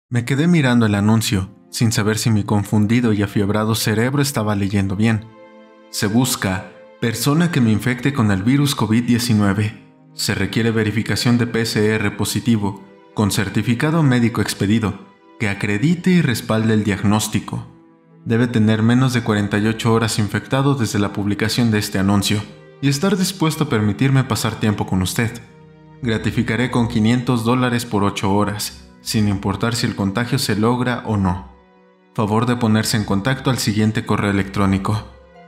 Me quedé mirando el anuncio, sin saber si mi confundido y afiebrado cerebro estaba leyendo bien. Se busca persona que me infecte con el virus COVID-19. Se requiere verificación de PCR positivo, con certificado médico expedido, que acredite y respalde el diagnóstico. Debe tener menos de 48 horas infectado desde la publicación de este anuncio y estar dispuesto a permitirme pasar tiempo con usted. Gratificaré con $500 por 8 horas, sin importar si el contagio se logra o no. Favor de ponerse en contacto al siguiente correo electrónico.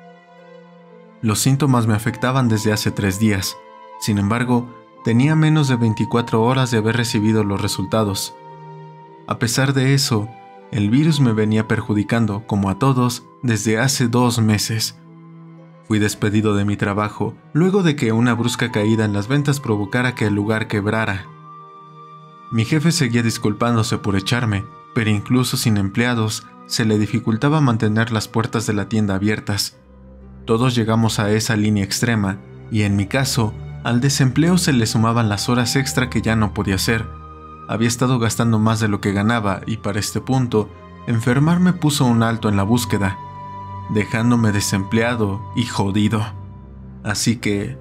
Los síntomas me afectaban desde hace 3 días. Sin embargo, tenía menos de 24 horas de haber recibido los resultados. A pesar de eso, el virus me venía perjudicando, como a todos, desde hace 2 meses. Fui despedido de mi trabajo luego de que una brusca caída en las ventas provocara que el lugar quebrara. Mi jefe seguía disculpándose por echarme, pero incluso sin empleados, se le dificultaba mantener las puertas de la tienda abiertas. Todos llegamos a esa línea extrema, y en mi caso, al desempleo se le sumaban las horas extra que ya no podía hacer. Había estado gastando más de lo que ganaba y para este punto, enfermarme puso un alto en la búsqueda, dejándome desempleado y jodido. Así que,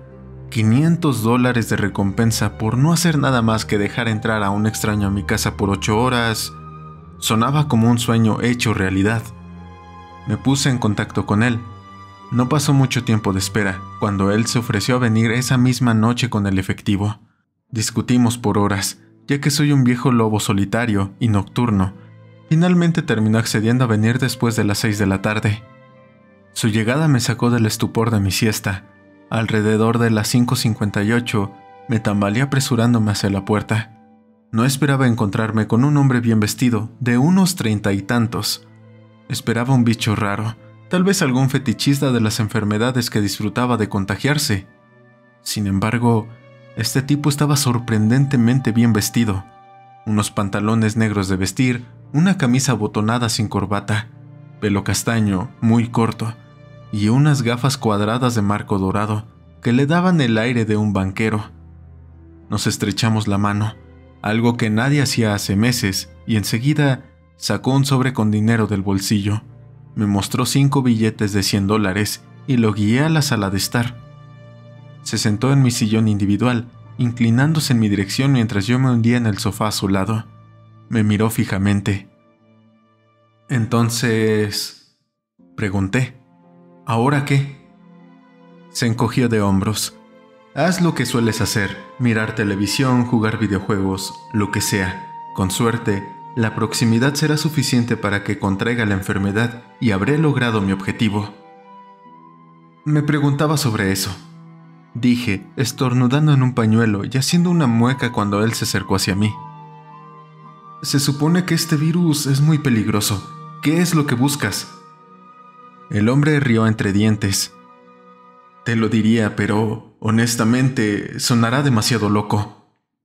$500 de recompensa por no hacer nada más que dejar entrar a un extraño a mi casa por 8 horas, sonaba como un sueño hecho realidad. Me puse en contacto con él. No pasó mucho tiempo de espera, cuando él se ofreció a venir esa misma noche con el efectivo. Discutimos por horas, ya que soy un viejo lobo solitario y nocturno. Finalmente terminó accediendo a venir después de las 6 de la tarde. Su llegada me sacó del estupor de mi siesta. Alrededor de las 5:58, me tambaleé apresurándome hacia la puerta. No esperaba encontrarme con un hombre bien vestido, de unos 30 y tantos. Esperaba un bicho raro, tal vez algún fetichista de las enfermedades que disfrutaba de contagiarse. Sin embargo, este tipo estaba sorprendentemente bien vestido. Unos pantalones negros de vestir, una camisa abotonada sin corbata, pelo castaño, muy corto, y unas gafas cuadradas de marco dorado que le daban el aire de un banquero. Nos estrechamos la mano, algo que nadie hacía hace meses, y enseguida sacó un sobre con dinero del bolsillo. Me mostró 5 billetes de $100 y lo guié a la sala de estar. Se sentó en mi sillón individual, inclinándose en mi dirección mientras yo me hundía en el sofá a su lado. Me miró fijamente. «Entonces...», pregunté. «¿Ahora qué?». Se encogió de hombros. «Haz lo que sueles hacer, mirar televisión, jugar videojuegos, lo que sea. Con suerte, la proximidad será suficiente para que contraiga la enfermedad y habré logrado mi objetivo». Me preguntaba sobre eso, dije, estornudando en un pañuelo y haciendo una mueca cuando él se acercó hacia mí. «Se supone que este virus es muy peligroso. ¿Qué es lo que buscas?». El hombre rió entre dientes. «Te lo diría, pero, honestamente, sonará demasiado loco».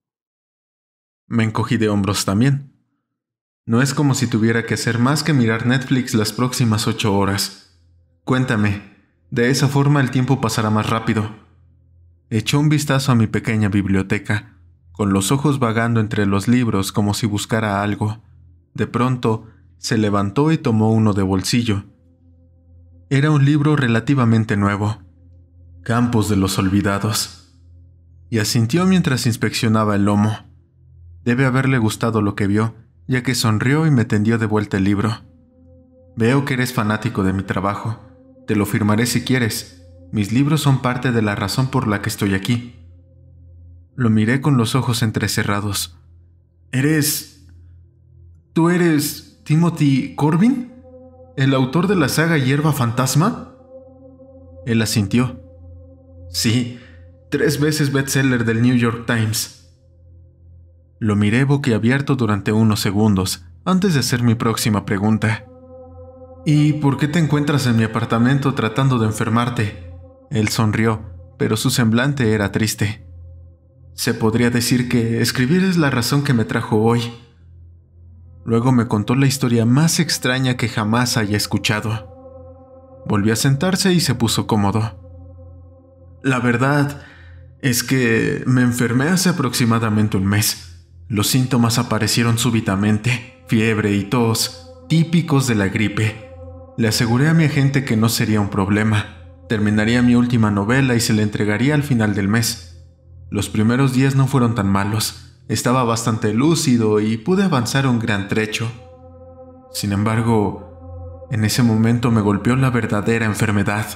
Me encogí de hombros también. No es como si tuviera que hacer más que mirar Netflix las próximas 8 horas. Cuéntame, de esa forma el tiempo pasará más rápido. Echó un vistazo a mi pequeña biblioteca, con los ojos vagando entre los libros como si buscara algo. De pronto, se levantó y tomó uno de bolsillo. Era un libro relativamente nuevo, Campos de los Olvidados, y asintió mientras inspeccionaba el lomo. Debe haberle gustado lo que vio, ya que sonrió y me tendió de vuelta el libro. «Veo que eres fanático de mi trabajo. Te lo firmaré si quieres. Mis libros son parte de la razón por la que estoy aquí». Lo miré con los ojos entrecerrados. ¿Tú eres Timothy Corbin? ¿El autor de la saga Hierba Fantasma?». Él asintió. «Sí, 3 veces bestseller del New York Times». Lo miré boquiabierto durante unos segundos, antes de hacer mi próxima pregunta. «¿Y por qué te encuentras en mi apartamento tratando de enfermarte?». Él sonrió, pero su semblante era triste. «Se podría decir que escribir es la razón que me trajo hoy». Luego me contó la historia más extraña que jamás haya escuchado. Volvió a sentarse y se puso cómodo. «La verdad es que me enfermé hace aproximadamente un mes. Los síntomas aparecieron súbitamente, fiebre y tos, típicos de la gripe. Le aseguré a mi agente que no sería un problema. Terminaría mi última novela y se la entregaría al final del mes. Los primeros días no fueron tan malos. Estaba bastante lúcido y pude avanzar un gran trecho. Sin embargo, en ese momento me golpeó la verdadera enfermedad.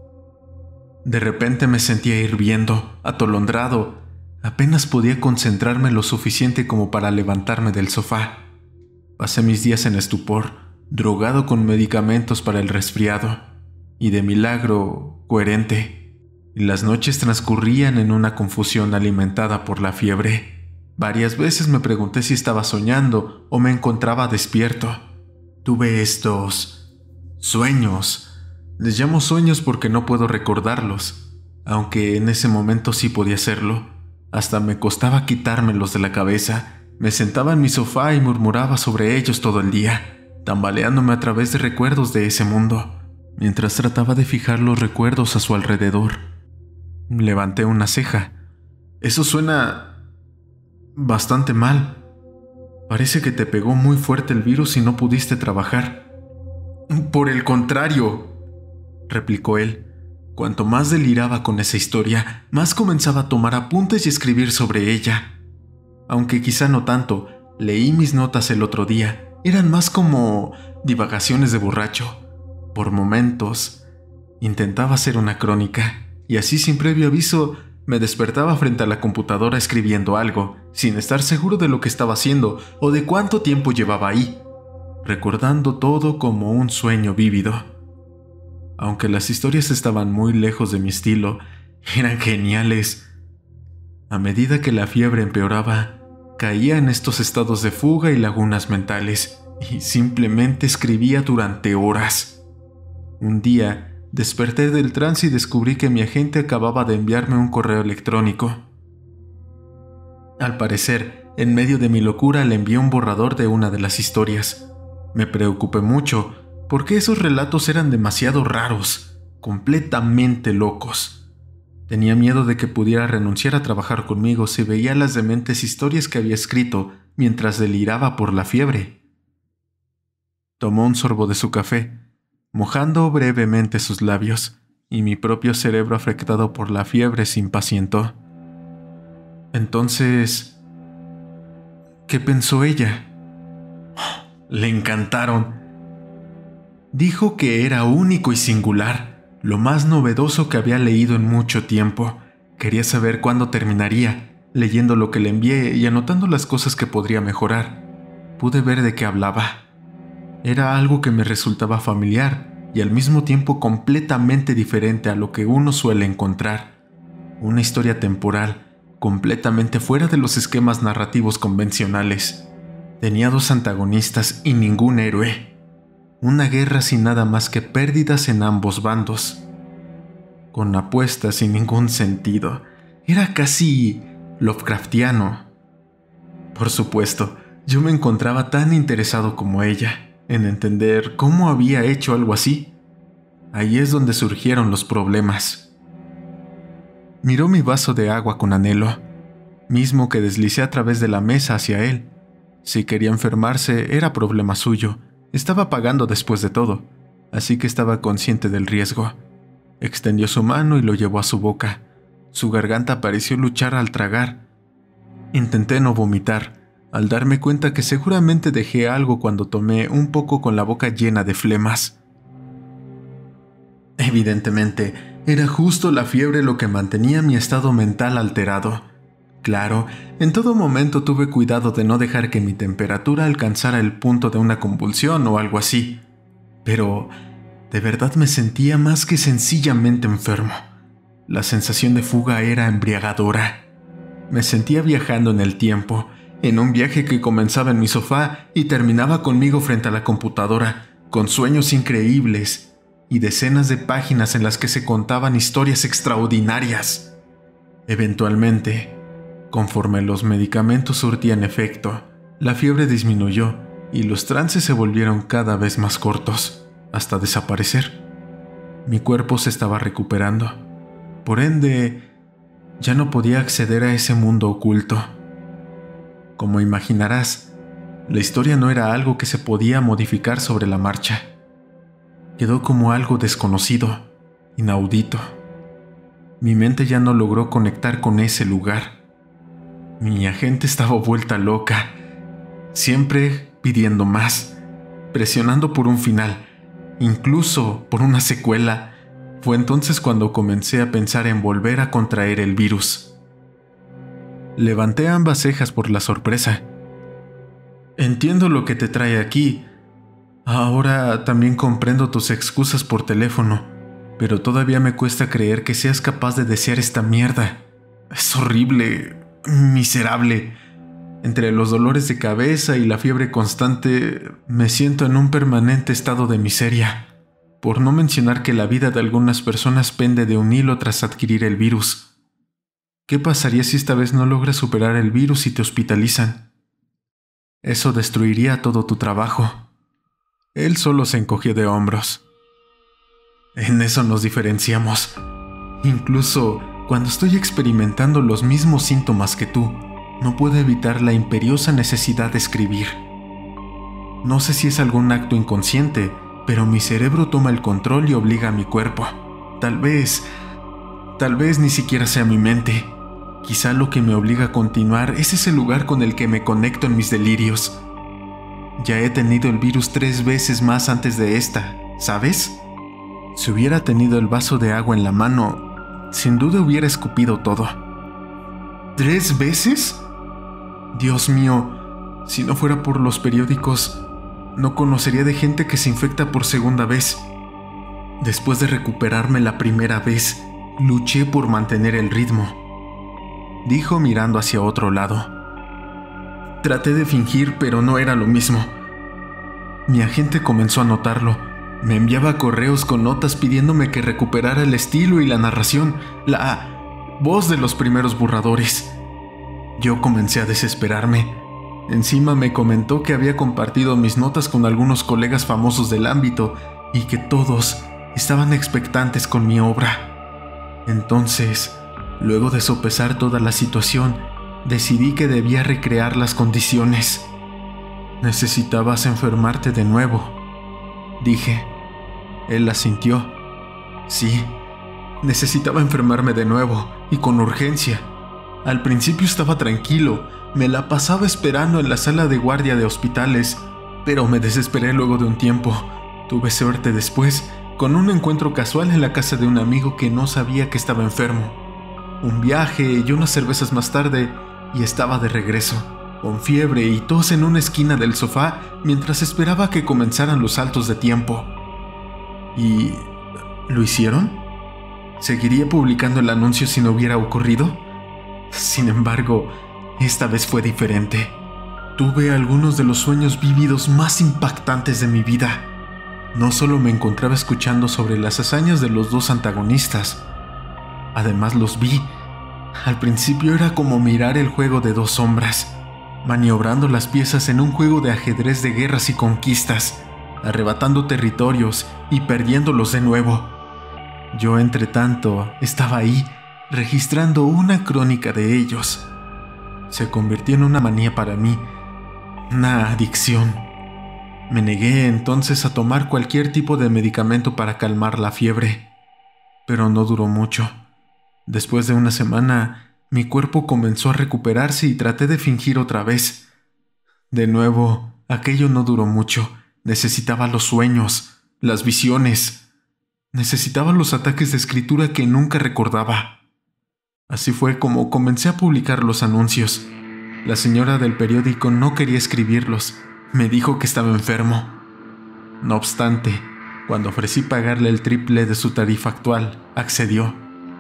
De repente me sentía hirviendo, atolondrado. Apenas podía concentrarme lo suficiente como para levantarme del sofá. Pasé mis días en estupor, drogado con medicamentos para el resfriado, y de milagro, coherente. Y las noches transcurrían en una confusión alimentada por la fiebre. Varias veces me pregunté si estaba soñando o me encontraba despierto. Tuve estos sueños. Les llamo sueños porque no puedo recordarlos, aunque en ese momento sí podía hacerlo. Hasta me costaba quitármelos de la cabeza. Me sentaba en mi sofá y murmuraba sobre ellos todo el día, tambaleándome a través de recuerdos de ese mundo, mientras trataba de fijar los recuerdos a su alrededor. Levanté una ceja. Eso suena bastante mal. Parece que te pegó muy fuerte el virus y no pudiste trabajar. Por el contrario, replicó él. Cuanto más deliraba con esa historia, más comenzaba a tomar apuntes y escribir sobre ella. Aunque quizá no tanto, leí mis notas el otro día. Eran más como divagaciones de borracho. Por momentos, intentaba hacer una crónica, y así sin previo aviso, me despertaba frente a la computadora escribiendo algo, sin estar seguro de lo que estaba haciendo o de cuánto tiempo llevaba ahí, recordando todo como un sueño vívido. Aunque las historias estaban muy lejos de mi estilo, eran geniales. A medida que la fiebre empeoraba, caía en estos estados de fuga y lagunas mentales, y simplemente escribía durante horas. Un día, desperté del trance y descubrí que mi agente acababa de enviarme un correo electrónico. Al parecer, en medio de mi locura le envié un borrador de una de las historias. Me preocupé mucho, porque esos relatos eran demasiado raros, completamente locos. Tenía miedo de que pudiera renunciar a trabajar conmigo si veía las dementes historias que había escrito mientras deliraba por la fiebre. Tomó un sorbo de su café, mojando brevemente sus labios, y mi propio cerebro afectado por la fiebre se impacientó. Entonces, ¿qué pensó ella? Le encantaron. Dijo que era único y singular, lo más novedoso que había leído en mucho tiempo. Quería saber cuándo terminaría, leyendo lo que le envié y anotando las cosas que podría mejorar. Pude ver de qué hablaba. Era algo que me resultaba familiar y al mismo tiempo completamente diferente a lo que uno suele encontrar. Una historia temporal, completamente fuera de los esquemas narrativos convencionales. Tenía dos antagonistas y ningún héroe. Una guerra sin nada más que pérdidas en ambos bandos. Con apuestas sin ningún sentido. Era casi Lovecraftiano. Por supuesto, yo me encontraba tan interesado como ella en entender cómo había hecho algo así. Ahí es donde surgieron los problemas. Miró mi vaso de agua con anhelo, mismo que deslicé a través de la mesa hacia él. Si quería enfermarse, era problema suyo. Estaba pagando después de todo, así que estaba consciente del riesgo. Extendió su mano y lo llevó a su boca. Su garganta pareció luchar al tragar. Intenté no vomitar, al darme cuenta que seguramente dejé algo cuando tomé un poco con la boca llena de flemas. Evidentemente, era justo la fiebre lo que mantenía mi estado mental alterado. Claro, en todo momento tuve cuidado de no dejar que mi temperatura alcanzara el punto de una convulsión o algo así. Pero, de verdad me sentía más que sencillamente enfermo. La sensación de fuga era embriagadora. Me sentía viajando en el tiempo, en un viaje que comenzaba en mi sofá y terminaba conmigo frente a la computadora, con sueños increíbles y decenas de páginas en las que se contaban historias extraordinarias. Eventualmente, conforme los medicamentos surtían efecto, la fiebre disminuyó y los trances se volvieron cada vez más cortos, hasta desaparecer. Mi cuerpo se estaba recuperando. Por ende, ya no podía acceder a ese mundo oculto. Como imaginarás, la historia no era algo que se podía modificar sobre la marcha. Quedó como algo desconocido, inaudito. Mi mente ya no logró conectar con ese lugar. Mi agente estaba vuelta loca, siempre pidiendo más, presionando por un final, incluso por una secuela. Fue entonces cuando comencé a pensar en volver a contraer el virus. Levanté ambas cejas por la sorpresa. Entiendo lo que te trae aquí. Ahora también comprendo tus excusas por teléfono, pero todavía me cuesta creer que seas capaz de desear esta mierda. Es horrible, miserable. Entre los dolores de cabeza y la fiebre constante, me siento en un permanente estado de miseria, por no mencionar que la vida de algunas personas pende de un hilo tras adquirir el virus. ¿Qué pasaría si esta vez no logras superar el virus y te hospitalizan? Eso destruiría todo tu trabajo. Él solo se encogió de hombros. En eso nos diferenciamos. Incluso cuando estoy experimentando los mismos síntomas que tú, no puedo evitar la imperiosa necesidad de escribir. No sé si es algún acto inconsciente, pero mi cerebro toma el control y obliga a mi cuerpo. Tal vez ni siquiera sea mi mente. Quizá lo que me obliga a continuar es ese lugar con el que me conecto en mis delirios. Ya he tenido el virus 3 veces más antes de esta, ¿sabes? Si hubiera tenido el vaso de agua en la mano, sin duda hubiera escupido todo. ¿3 veces? Dios mío, si no fuera por los periódicos, no conocería de gente que se infecta por segunda vez. Después de recuperarme la primera vez, luché por mantener el ritmo, dijo mirando hacia otro lado. Traté de fingir, pero no era lo mismo. Mi agente comenzó a notarlo. Me enviaba correos con notas pidiéndome que recuperara el estilo y la narración, la voz de los primeros borradores. Yo comencé a desesperarme. Encima me comentó que había compartido mis notas con algunos colegas famosos del ámbito y que todos estaban expectantes con mi obra. Entonces, luego de sopesar toda la situación, decidí que debía recrear las condiciones. Necesitabas enfermarte de nuevo, dije. Él asintió. Sí, necesitaba enfermarme de nuevo, y con urgencia. Al principio estaba tranquilo, me la pasaba esperando en la sala de guardia de hospitales, pero me desesperé luego de un tiempo. Tuve suerte después, con un encuentro casual en la casa de un amigo que no sabía que estaba enfermo. Un viaje y unas cervezas más tarde, y estaba de regreso, con fiebre y tos en una esquina del sofá mientras esperaba que comenzaran los saltos de tiempo. ¿Y lo hicieron? ¿Seguiría publicando el anuncio si no hubiera ocurrido? Sin embargo, esta vez fue diferente. Tuve algunos de los sueños vívidos más impactantes de mi vida. No solo me encontraba escuchando sobre las hazañas de los dos antagonistas, además los vi. Al principio era como mirar el juego de dos sombras, maniobrando las piezas en un juego de ajedrez de guerras y conquistas, arrebatando territorios y perdiéndolos de nuevo. Yo, entre tanto, estaba ahí, registrando una crónica de ellos. Se convirtió en una manía para mí, una adicción. Me negué entonces a tomar cualquier tipo de medicamento para calmar la fiebre, pero no duró mucho. Después de una semana, mi cuerpo comenzó a recuperarse y traté de fingir otra vez. De nuevo, aquello no duró mucho. Necesitaba los sueños, las visiones. Necesitaba los ataques de escritura que nunca recordaba. Así fue como comencé a publicar los anuncios. La señora del periódico no quería escribirlos. Me dijo que estaba enfermo. No obstante, cuando ofrecí pagarle el triple de su tarifa actual, accedió.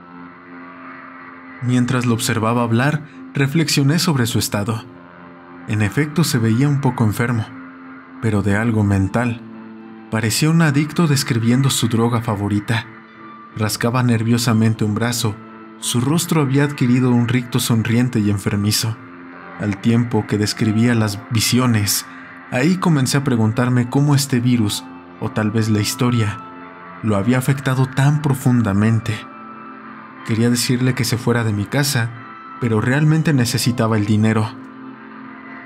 Mientras lo observaba hablar, reflexioné sobre su estado. En efecto, se veía un poco enfermo, pero de algo mental. Parecía un adicto describiendo su droga favorita. Rascaba nerviosamente un brazo. Su rostro había adquirido un ricto sonriente y enfermizo. Al tiempo que describía las visiones, ahí comencé a preguntarme cómo este virus, o tal vez la historia, lo había afectado tan profundamente. Quería decirle que se fuera de mi casa, pero realmente necesitaba el dinero.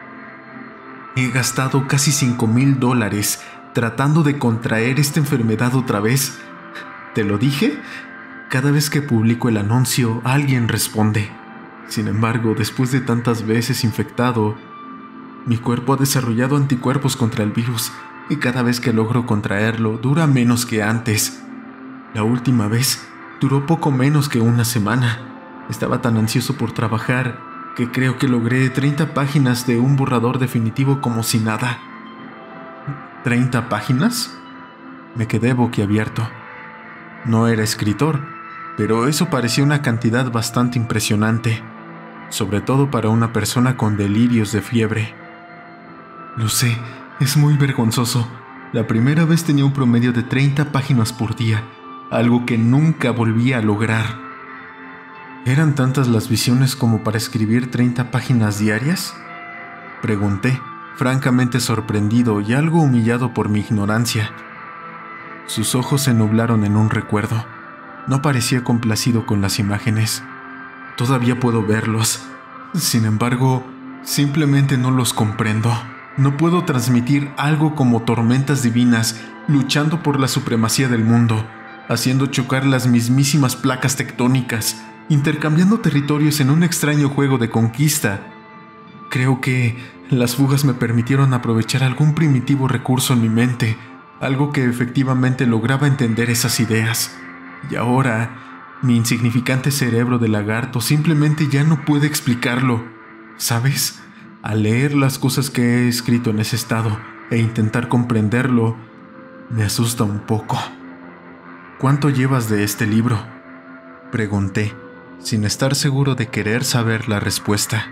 He gastado casi $5,000 tratando de contraer esta enfermedad otra vez. ¿Te lo dije? Cada vez que publico el anuncio, alguien responde. Sin embargo, después de tantas veces infectado, mi cuerpo ha desarrollado anticuerpos contra el virus y cada vez que logro contraerlo, dura menos que antes. La última vez duró poco menos que una semana. Estaba tan ansioso por trabajar que creo que logré 30 páginas de un borrador definitivo como si nada. ¿30 páginas? Me quedé boquiabierto. No era escritor, pero eso parecía una cantidad bastante impresionante, sobre todo para una persona con delirios de fiebre. Lo sé, es muy vergonzoso. La primera vez tenía un promedio de 30 páginas por día, algo que nunca volví a lograr. ¿Eran tantas las visiones como para escribir 30 páginas diarias? Pregunté, francamente sorprendido y algo humillado por mi ignorancia. Sus ojos se nublaron en un recuerdo. No parecía complacido con las imágenes. Todavía puedo verlos. Sin embargo, simplemente no los comprendo. No puedo transmitir algo como tormentas divinas luchando por la supremacía del mundo, haciendo chocar las mismísimas placas tectónicas, intercambiando territorios en un extraño juego de conquista. Creo que las fugas me permitieron aprovechar algún primitivo recurso en mi mente, algo que efectivamente lograba entender esas ideas. Y ahora, mi insignificante cerebro de lagarto simplemente ya no puede explicarlo. ¿Sabes? Al leer las cosas que he escrito en ese estado e intentar comprenderlo, me asusta un poco. ¿Cuánto llevas de este libro?, pregunté, sin estar seguro de querer saber la respuesta.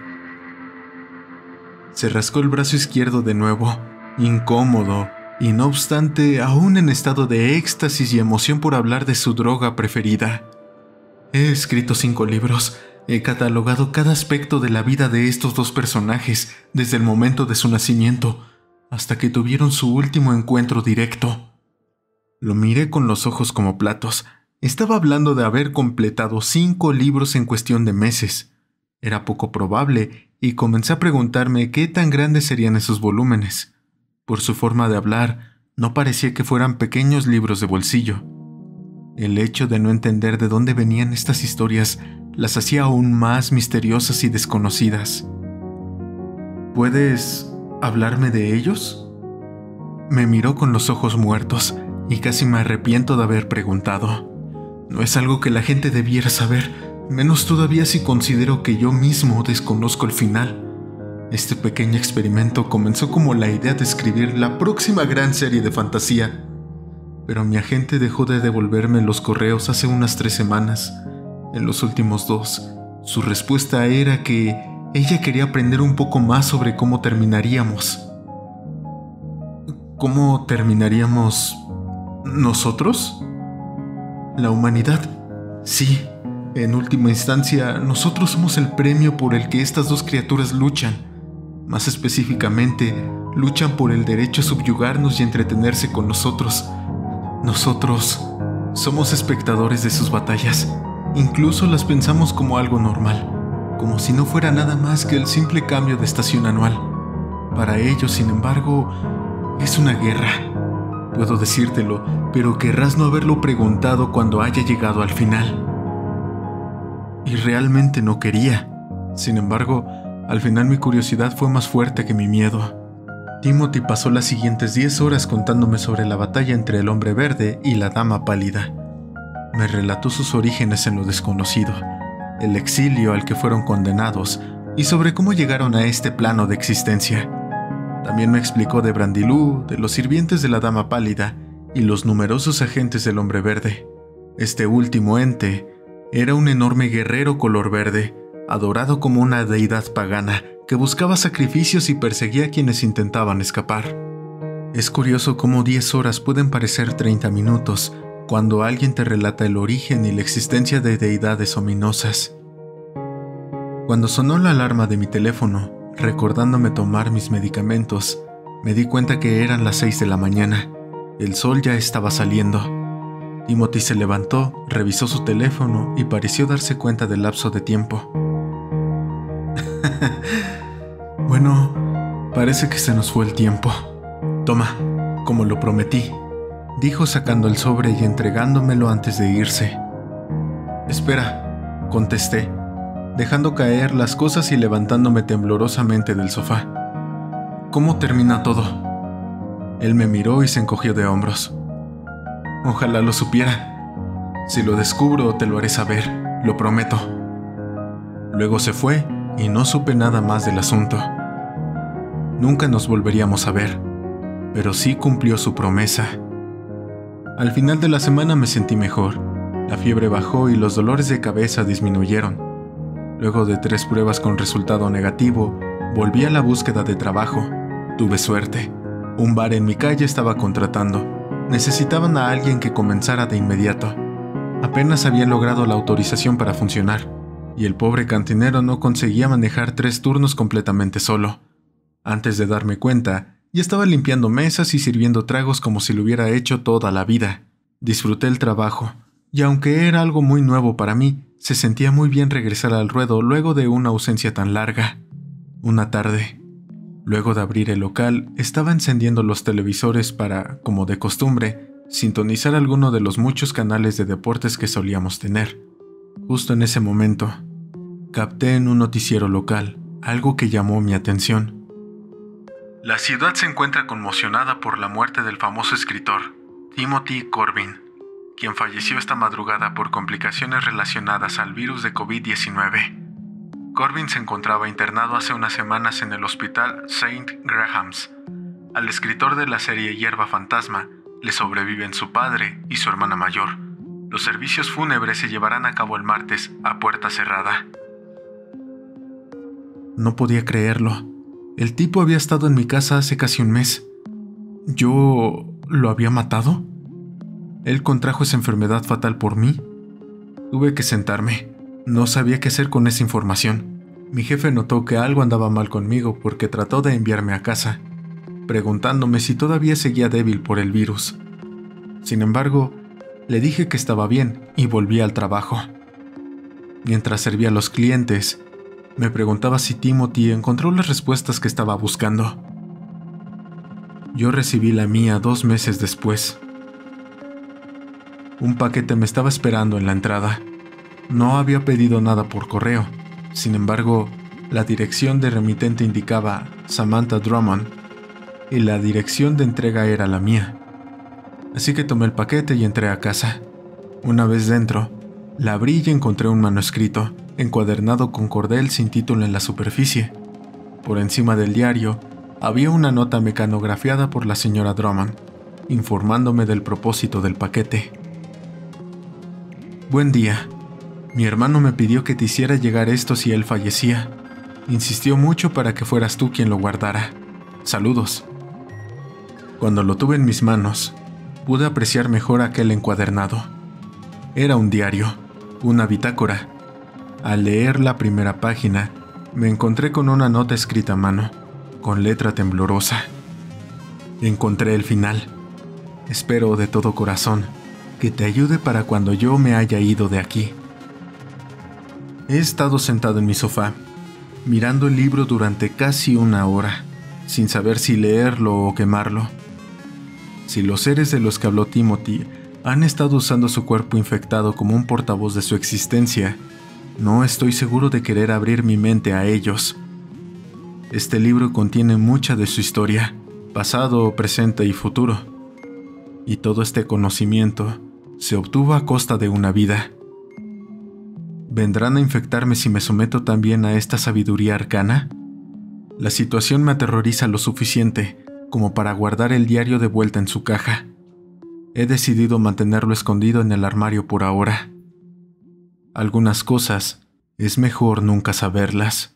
Se rascó el brazo izquierdo de nuevo, incómodo, y no obstante, aún en estado de éxtasis y emoción por hablar de su droga preferida. He escrito 5 libros. He catalogado cada aspecto de la vida de estos dos personajes desde el momento de su nacimiento hasta que tuvieron su último encuentro directo. Lo miré con los ojos como platos. Estaba hablando de haber completado 5 libros en cuestión de meses. Era poco probable y comencé a preguntarme qué tan grandes serían esos volúmenes. Por su forma de hablar, no parecía que fueran pequeños libros de bolsillo. El hecho de no entender de dónde venían estas historias las hacía aún más misteriosas y desconocidas. ¿Puedes hablarme de ellos?, me miró con los ojos muertos y casi me arrepiento de haber preguntado. No es algo que la gente debiera saber, menos todavía si considero que yo mismo desconozco el final. Este pequeño experimento comenzó como la idea de escribir la próxima gran serie de fantasía, pero mi agente dejó de devolverme los correos hace unas 3 semanas. En los últimos 2, su respuesta era que ella quería aprender un poco más sobre cómo terminaríamos. ¿Cómo terminaríamos nosotros? La humanidad. Sí, en última instancia, nosotros somos el premio por el que estas dos criaturas luchan. Más específicamente, luchan por el derecho a subyugarnos y entretenerse con nosotros. Nosotros somos espectadores de sus batallas. Incluso las pensamos como algo normal, como si no fuera nada más que el simple cambio de estación anual. Para ellos, sin embargo, es una guerra. Puedo decírtelo, pero querrás no haberlo preguntado cuando haya llegado al final. Y realmente no quería. Sin embargo, al final mi curiosidad fue más fuerte que mi miedo. Timothy pasó las siguientes 10 horas contándome sobre la batalla entre el hombre verde y la dama pálida. Me relató sus orígenes en lo desconocido, el exilio al que fueron condenados y sobre cómo llegaron a este plano de existencia. También me explicó de Brandilú, de los sirvientes de la Dama Pálida y los numerosos agentes del Hombre Verde. Este último ente era un enorme guerrero color verde, adorado como una deidad pagana que buscaba sacrificios y perseguía a quienes intentaban escapar. Es curioso cómo 10 horas pueden parecer 30 minutos cuando alguien te relata el origen y la existencia de deidades ominosas. Cuando sonó la alarma de mi teléfono, recordándome tomar mis medicamentos, me di cuenta que eran las 6 de la mañana. El sol ya estaba saliendo. Timothy se levantó, revisó su teléfono y pareció darse cuenta del lapso de tiempo. Bueno, Parece que se nos fue el tiempo. Toma, como lo prometí, dijo sacando el sobre y entregándomelo antes de irse. Espera, contesté, dejando caer las cosas y levantándome temblorosamente del sofá. ¿Cómo termina todo? Él me miró y se encogió de hombros. Ojalá lo supiera. Si lo descubro, te lo haré saber, lo prometo. Luego se fue y no supe nada más del asunto. Nunca nos volveríamos a ver, pero sí cumplió su promesa. Al final de la semana me sentí mejor. La fiebre bajó y los dolores de cabeza disminuyeron. Luego de 3 pruebas con resultado negativo, volví a la búsqueda de trabajo. Tuve suerte. Un bar en mi calle estaba contratando. Necesitaban a alguien que comenzara de inmediato. Apenas había logrado la autorización para funcionar, y el pobre cantinero no conseguía manejar 3 turnos completamente solo. Antes de darme cuenta, ya estaba limpiando mesas y sirviendo tragos como si lo hubiera hecho toda la vida. Disfruté el trabajo, y aunque era algo muy nuevo para mí, se sentía muy bien regresar al ruedo luego de una ausencia tan larga. Una tarde, luego de abrir el local, estaba encendiendo los televisores para, como de costumbre, sintonizar alguno de los muchos canales de deportes que solíamos tener. Justo en ese momento, capté en un noticiero local algo que llamó mi atención. La ciudad se encuentra conmocionada por la muerte del famoso escritor Timothy Corbin, quien falleció esta madrugada por complicaciones relacionadas al virus de COVID-19. Corbin se encontraba internado hace unas semanas en el hospital St. Graham's. Al escritor de la serie Hierba Fantasma le sobreviven su padre y su hermana mayor. Los servicios fúnebres se llevarán a cabo el martes a puerta cerrada. No podía creerlo. El tipo había estado en mi casa hace casi un mes. ¿Yo lo había matado? ¿Él contrajo esa enfermedad fatal por mí? Tuve que sentarme. No sabía qué hacer con esa información. Mi jefe notó que algo andaba mal conmigo porque trató de enviarme a casa, preguntándome si todavía seguía débil por el virus. Sin embargo, le dije que estaba bien y volví al trabajo. Mientras servía a los clientes, me preguntaba si Timothy encontró las respuestas que estaba buscando. Yo recibí la mía 2 meses después. Un paquete me estaba esperando en la entrada. No había pedido nada por correo. Sin embargo, la dirección de remitente indicaba Samantha Drummond y la dirección de entrega era la mía. Así que tomé el paquete y entré a casa. Una vez dentro, la abrí y encontré un manuscrito, encuadernado con cordel sin título en la superficie. Por encima del diario, había una nota mecanografiada por la señora Drummond, informándome del propósito del paquete. Buen día. Mi hermano me pidió que te hiciera llegar esto si él fallecía. Insistió mucho para que fueras tú quien lo guardara. Saludos. Cuando lo tuve en mis manos, pude apreciar mejor aquel encuadernado. Era un diario, una bitácora. Al leer la primera página, me encontré con una nota escrita a mano, con letra temblorosa. Encontré el final. Espero de todo corazón que te ayude para cuando yo me haya ido de aquí. He estado sentado en mi sofá, mirando el libro durante casi 1 hora, sin saber si leerlo o quemarlo. Si los seres de los que habló Timothy han estado usando su cuerpo infectado como un portavoz de su existencia, no estoy seguro de querer abrir mi mente a ellos. Este libro contiene mucha de su historia, pasado, presente y futuro. Y todo este conocimiento se obtuvo a costa de una vida. ¿Vendrán a infectarme si me someto también a esta sabiduría arcana? La situación me aterroriza lo suficiente como para guardar el diario de vuelta en su caja. He decidido mantenerlo escondido en el armario por ahora. Algunas cosas es mejor nunca saberlas.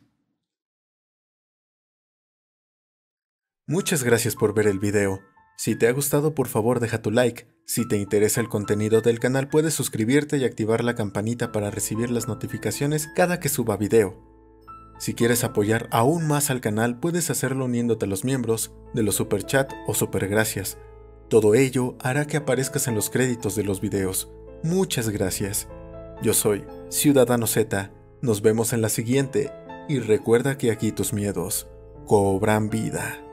Muchas gracias por ver el video. Si te ha gustado, por favor deja tu like. Si te interesa el contenido del canal, puedes suscribirte y activar la campanita para recibir las notificaciones cada que suba video. Si quieres apoyar aún más al canal, puedes hacerlo uniéndote a los miembros de los superchat o supergracias. Todo ello hará que aparezcas en los créditos de los videos. Muchas gracias. Yo soy Ciudadano Z. Nos vemos en la siguiente y recuerda que aquí tus miedos cobran vida.